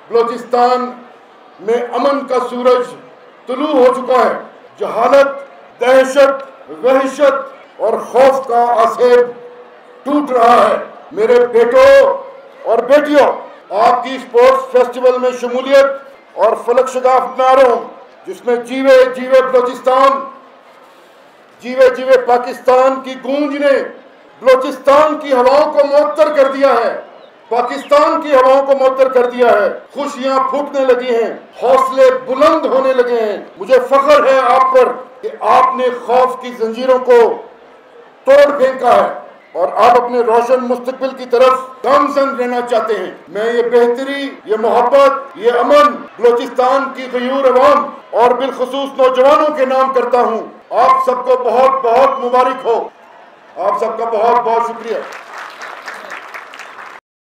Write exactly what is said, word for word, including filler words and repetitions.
बलूचिस्तान में अमन का सूरज तुलू हो चुका है। जहालत, दहशत, वहशत और खौफ का आसेब टूट रहा है। मेरे बेटों और बेटियों, आपकी स्पोर्ट्स फेस्टिवल में शमूलियत और फलक शगाफ नारों, जिसमें जीवे जीवे बलूचिस्तान, जीवे जीवे पाकिस्तान की गूंज ने बलूचिस्तान की हवाओं को मुअत्तर कर दिया है, पाकिस्तान की हवाओं को मुअत्तर कर दिया है। खुशियां फूटने लगी हैं, हौसले बुलंद होने लगे हैं। मुझे फख्र है आप पर कि आपने खौफ की जंजीरों को तोड़ फेंका है और आप अपने रोशन मुस्तकबिल की तरफ गामजन रहना चाहते हैं। मैं ये बेहतरी, ये मोहब्बत, ये अमन बलूचिस्तान की गयूर अवाम और बिलखुसूस नौजवानों के नाम करता हूँ। आप सबको बहुत बहुत मुबारक हो। आप सबका बहुत बहुत शुक्रिया।